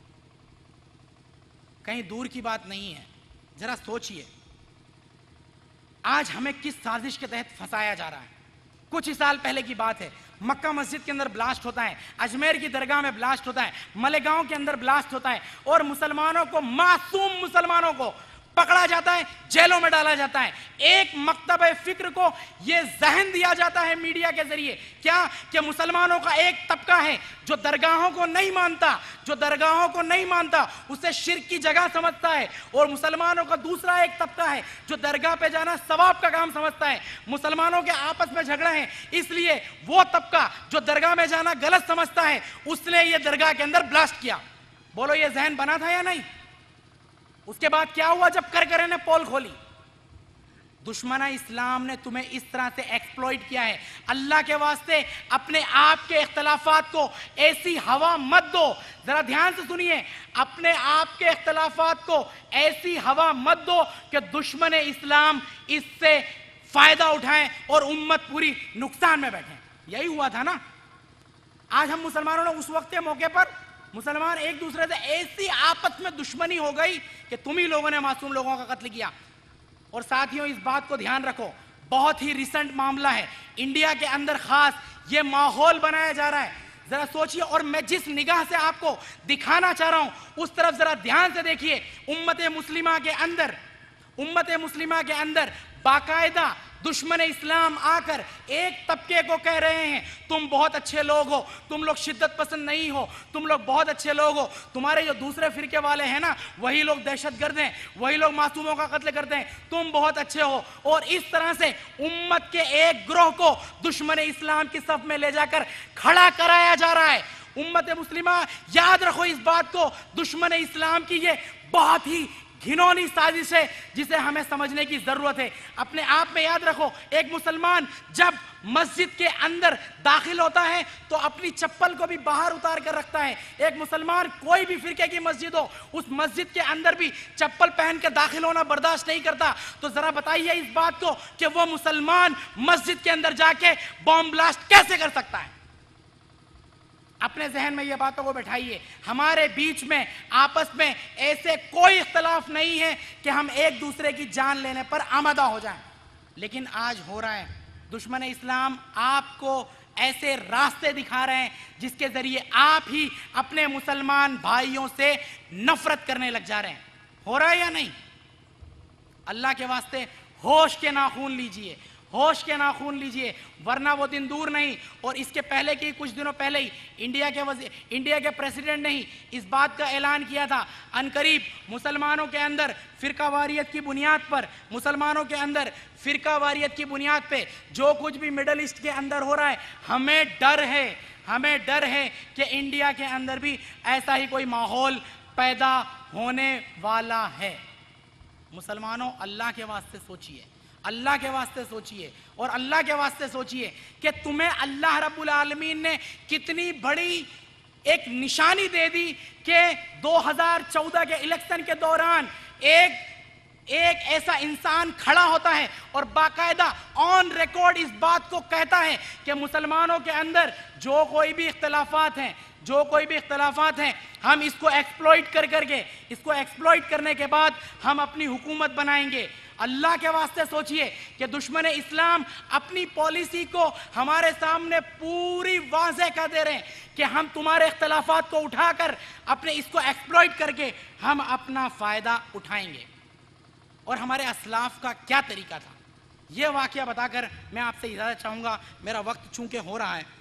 कहीं दूर की बात नहीं है। जरा सोचिए, आज हमें किस साजिश के तहत फंसाया जा रहा है। कुछ ही साल पहले की बात है, मक्का मस्जिद के अंदर ब्लास्ट होता है, अजमेर की दरगाह में ब्लास्ट होता है, मलेगांव के अंदर ब्लास्ट होता है और मुसलमानों को, मासूम मुसलमानों को पकड़ा जाता है, जेलों में डाला जाता है। एक मकतब फिक्र को यह जहन दिया जाता है मीडिया के जरिए, क्या कि मुसलमानों का एक तबका है जो दरगाहों को नहीं मानता, जो दरगाहों को नहीं मानता उसे शिर्क की जगह समझता है, और मुसलमानों का दूसरा एक तबका है जो दरगाह पे जाना सवाब का काम समझता है। मुसलमानों के आपस में झगड़ा है, इसलिए वो तबका जो दरगाह में जाना गलत समझता है उसने ये दरगाह के अंदर ब्लास्ट किया। बोलो, ये जहन बना था या नहीं? उसके बाद क्या हुआ जब करकरे ने पोल खोली? दुश्मना इस्लाम ने तुम्हें इस तरह से एक्सप्लॉइट किया है। अल्लाह के वास्ते अपने आप के इख्तलाफात को ऐसी हवा मत दो। जरा ध्यान से सुनिए, अपने आप के इख्तलाफात को ऐसी हवा मत दो कि दुश्मन इस्लाम इससे फायदा उठाएं और उम्मत पूरी नुकसान में बैठे। यही हुआ था ना। आज हम मुसलमानों ने उस वक्त के मौके पर मुसलमान एक दूसरे से ऐसी आपस में दुश्मनी हो गई कि तुम ही लोगों ने मासूम लोगों का कत्ल किया। और साथियों, इस बात को ध्यान रखो, बहुत ही रिसेंट मामला है, इंडिया के अंदर खास ये माहौल बनाया जा रहा है। जरा सोचिए, और मैं जिस निगाह से आपको दिखाना चाह रहा हूं उस तरफ जरा ध्यान से देखिए। उम्मत मुस्लिमा के अंदर बाकायदा दुश्मन इस्लाम आकर एक तबके को कह रहे हैं, तुम बहुत अच्छे लोग हो, तुम लोग शिद्दत पसंद नहीं हो, तुम लोग बहुत अच्छे लोग हो, तुम्हारे जो दूसरे फिरके वाले हैं ना वही लोग दहशतगर्द हैं, वही लोग मासूमों का कत्ल करते हैं, तुम बहुत अच्छे हो। और इस तरह से उम्मत के एक ग्रोह को दुश्मन इस्लाम की सफ में ले जाकर खड़ा कराया जा रहा है। उम्मत मुस्लिमा, याद रखो इस बात को, दुश्मन इस्लाम की ये बहुत ही घिनौनी साजिश है जिसे हमें समझने की जरूरत है। अपने आप में याद रखो, एक मुसलमान जब मस्जिद के अंदर दाखिल होता है तो अपनी चप्पल को भी बाहर उतार कर रखता है। एक मुसलमान कोई भी फिरके की मस्जिद हो, उस मस्जिद के अंदर भी चप्पल पहन कर दाखिल होना बर्दाश्त नहीं करता। तो जरा बताइए इस बात को कि वो मुसलमान मस्जिद के अंदर जाके बॉम्ब ब्लास्ट कैसे कर सकता है? अपने जहन में ये बातों को बैठाइए। हमारे बीच में आपस में ऐसे कोई इख्तलाफ नहीं है कि हम एक दूसरे की जान लेने पर आमादा हो जाएं, लेकिन आज हो रहा है। दुश्मन इस्लाम आपको ऐसे रास्ते दिखा रहे हैं जिसके जरिए आप ही अपने मुसलमान भाइयों से नफरत करने लग जा रहे हैं। हो रहा है या नहीं? अल्लाह के वास्ते होश के नाखून लीजिए, होश के नाखून लीजिए, वरना वो दिन दूर नहीं। और इसके पहले के कुछ दिनों पहले ही इंडिया के प्रेसिडेंट ने ही इस बात का ऐलान किया था, अनकरीब मुसलमानों के अंदर फिरकावारियत की बुनियाद पर, मुसलमानों के अंदर फिरकावारियत की बुनियाद पे जो कुछ भी मिडल ईस्ट के अंदर हो रहा है, हमें डर है कि इंडिया के अंदर भी ऐसा ही कोई माहौल पैदा होने वाला है। मुसलमानों, अल्लाह के वास्ते सोचिए, अल्लाह के वास्ते सोचिए, और अल्लाह के वास्ते सोचिए कि तुम्हें अल्लाह रब्बुल आलमीन ने कितनी बड़ी एक निशानी दे दी कि 2014 के इलेक्शन के दौरान एक ऐसा इंसान खड़ा होता है और बाकायदा ऑन रिकॉर्ड इस बात को कहता है कि मुसलमानों के अंदर जो कोई भी इख्तलाफात हैं हम इसको एक्सप्लॉइट करने के बाद हम अपनी हुकूमत बनाएंगे। अल्लाह के वास्ते सोचिए कि दुश्मन इस्लाम अपनी पॉलिसी को हमारे सामने पूरी वाज़ेह कर दे रहे हैं कि हम तुम्हारे इख्तलाफात को उठाकर अपने इसको एक्सप्लॉइट करके हम अपना फ़ायदा उठाएंगे। और हमारे असलाफ का क्या तरीका था, यह वाक़या बताकर मैं आपसे इजाज़त चाहूँगा। मेरा वक्त चूँकि हो रहा है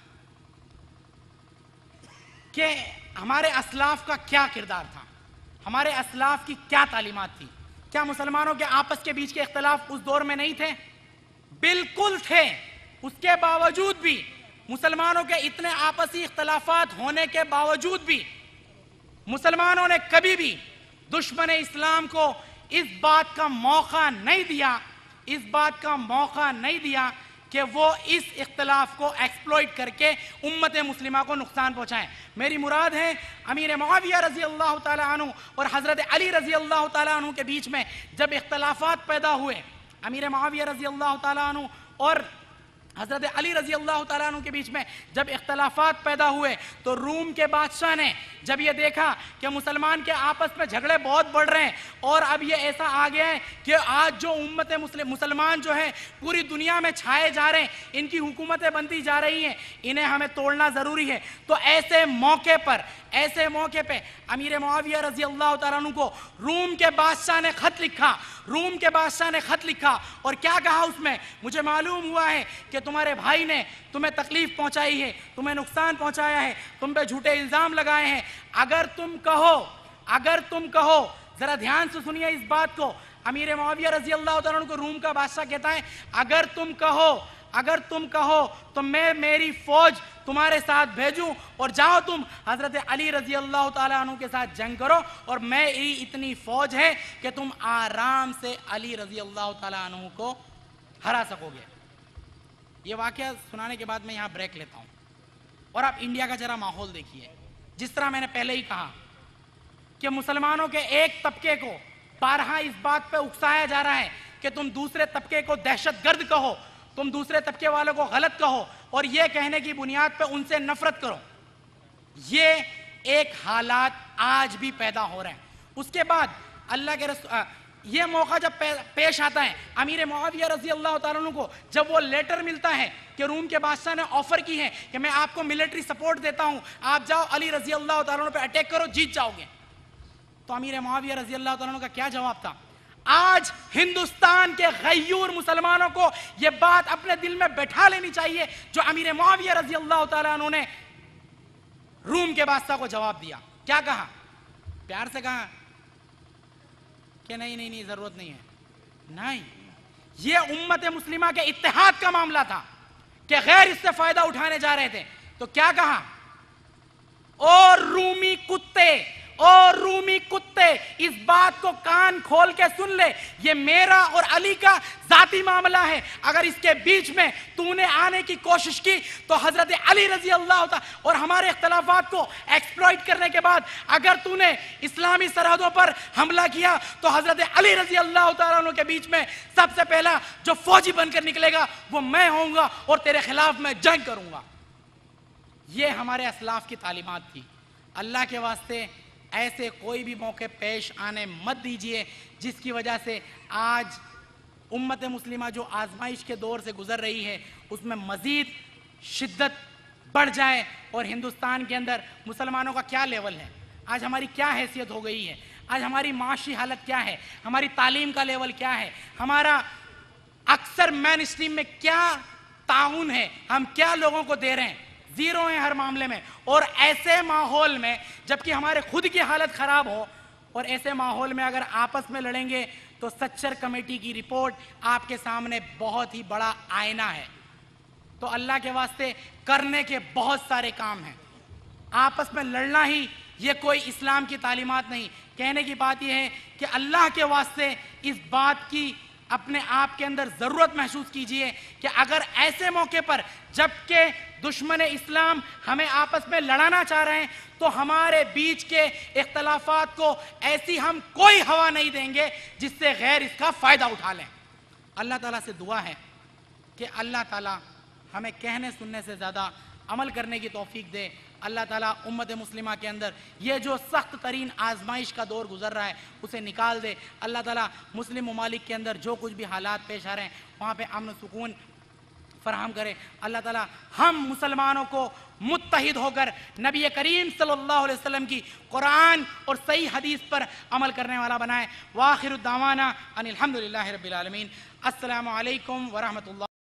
कि हमारे असलाफ का क्या किरदार था, हमारे असलाफ की क्या तालीमात थी। क्या मुसलमानों के आपस के बीच के इख्तलाफ उस दौर में नहीं थे? बिल्कुल थे। उसके बावजूद भी, मुसलमानों के इतने आपसी इख्तलाफात होने के बावजूद भी मुसलमानों ने कभी भी दुश्मन इस्लाम को इस बात का मौका नहीं दिया, इस बात का मौका नहीं दिया कि वो इस इख्तिलाफ को एक्सप्लॉइट करके उम्मत मुस्लिमा को नुकसान पहुंचाएं। मेरी मुराद है अमीर मुआविया रजी अल्लाह ताला अन्हु और हज़रत अली रजी अल्लाह ताला अन्हु के बीच में जब इख्तिलाफात पैदा हुए, अमीर मुआविया रजी अल्लाह ताला अन्हु और हज़रत अली रजी अल्लाह ताला अन्हु के बीच में जब इख्तिलाफात पैदा हुए तो रूम के बादशाह ने जब ये देखा कि मुसलमान के आपस में झगड़े बहुत बढ़ रहे हैं और अब ये ऐसा आ गया है कि आज जो उम्मत मुसलमान जो है पूरी दुनिया में छाए जा रहे हैं, इनकी हुकूमतें बनती जा रही हैं, इन्हें हमें तोड़ना ज़रूरी है। तो ऐसे मौके पे अमीर मुआविया रजी अल्लाह ताला अन्हु को रूम के बादशाह ने ख़त लिखा और क्या कहा उसमें, मुझे मालूम हुआ है कि तुम्हारे भाई ने तुम्हें तकलीफ पहुंचाई है, तुम्हें नुकसान पहुंचाया है, तुम पे झूठे इल्जाम लगाए हैं। अगर तुम कहो, जरा ध्यान से सुनिए इस बात को, अमीर मुआविया रजी अल्लाह तआला अन्हु को रूम का बादशाह कहता है, अगर तुम कहो तो मैं मेरी फौज तुम्हारे साथ भेजूं और जाओ तुम हजरत अली रजी अल्लाह तआला अन्हु के साथ जंग करो और मेरी इतनी फौज है कि तुम आराम से अली रजी अल्लाह तआला अन्हु को हरा सकोगे। ये वाकया सुनाने के बाद मैं यहाँ ब्रेक लेता हूँ और आप इंडिया का जरा माहौल देखिए। जिस तरह मैंने पहले ही कहा कि मुसलमानों के एक तबके को बारहा इस बात पे उकसाया जा रहा है कि तुम दूसरे तबके को दहशतगर्द कहो, तुम दूसरे तबके वालों को गलत कहो और ये कहने की बुनियाद पे उनसे नफरत करो। ये एक हालात आज भी पैदा हो रहे हैं। उसके बाद अल्लाह के ये मौका जब पेश आता है, अमीर मुआविया रजी अल्लाह तआला अन्हु को जब वो लेटर मिलता है कि रूम के बादशाह ने ऑफर की है कि मैं आपको मिलिट्री सपोर्ट देता हूं, आप जाओ अली रजी अल्लाह तआला अन्हु पे अटैक करो, जीत जाओगे। तो अमीर मुआविया रजी अल्लाह तआला अन्हु का क्या जवाब था? आज हिंदुस्तान के गयूर मुसलमानों को यह बात अपने दिल में बैठा लेनी चाहिए जो अमीर मुआविया रजी अल्लाह तआला अन्हु ने रूम के बादशाह को जवाब दिया। क्या कहा? प्यार से कहा कि नहीं जरूरत नहीं है। नहीं, ये उम्मत मुस्लिमा के इत्तेहाद का मामला था कि गैर इससे फायदा उठाने जा रहे थे। तो क्या कहा? और रूमी कुत्ते इस बात को कान खोल के सुन ले, ये मेरा और अली का जाती मामला है। अगर इसके बीच में तूने आने की कोशिश की तो हजरत अली रजी अल्लाह तआला और हमारे इख्तिलाफात को एक्सप्लॉइट करने के बाद अगर तूने इस्लामी सरहदों पर हमला किया तो हजरत अली रजी अल्लाह तआला के बीच में सबसे पहला जो फौजी बनकर निकलेगा वो मैं होऊंगा और तेरे खिलाफ मैं जंग करूंगा। ये हमारे असलाफ की तालीमात थी। अल्लाह के वास्ते ऐसे कोई भी मौके पेश आने मत दीजिए जिसकी वजह से आज उम्मत मुस्लिमा जो आजमाइश के दौर से गुजर रही है उसमें मज़ीद शिद्दत बढ़ जाए। और हिंदुस्तान के अंदर मुसलमानों का क्या लेवल है, आज हमारी क्या हैसियत हो गई है, आज हमारी माशी हालत क्या है, हमारी तालीम का लेवल क्या है, हमारा अक्सर मेन स्ट्रीम में क्या ताउन है, हम क्या लोगों को दे रहे हैं, जीरो है हर मामले में। और ऐसे माहौल में जबकि हमारे खुद की हालत खराब हो और ऐसे माहौल में अगर आपस में लड़ेंगे तो सच्चर कमेटी की रिपोर्ट आपके सामने बहुत ही बड़ा आईना है। तो अल्लाह के वास्ते करने के बहुत सारे काम हैं, आपस में लड़ना ही ये कोई इस्लाम की तालीमात नहीं। कहने की बात यह है कि अल्लाह के वास्ते इस बात की अपने आप के अंदर ज़रूरत महसूस कीजिए कि अगर ऐसे मौके पर जबकि दुश्मन इस्लाम हमें आपस में लड़ाना चाह रहे हैं तो हमारे बीच के इख्तलाफात को ऐसी हम कोई हवा नहीं देंगे जिससे गैर इसका फ़ायदा उठा लें। अल्लाह ताला से दुआ है कि अल्लाह ताला हमें कहने सुनने से ज़्यादा अमल करने की तौफीक दे। अल्लाह ताला उम्मत मुस्लिमा के अंदर ये जो सख्त तरीन आजमाइश का दौर गुजर रहा है उसे निकाल दे। अल्लाह ताला मुस्लिम ममालिक के अंदर जो कुछ भी हालात पेश आ रहे हैं वहाँ पे अमन सुकून फराहम करे। अल्लाह ताला हम मुसलमानों को मुत्तहिद होकर नबी करीम सल्लल्लाहु अलैहि वसल्लम की कुरान और सही हदीस पर अमल करने वाला बनाए। वाखिरु दावाना अनिल हम्दुलिल्लाहि रब्बिल आलमीन। अस्सलामु अलैकुम व रहमतुल्लाह।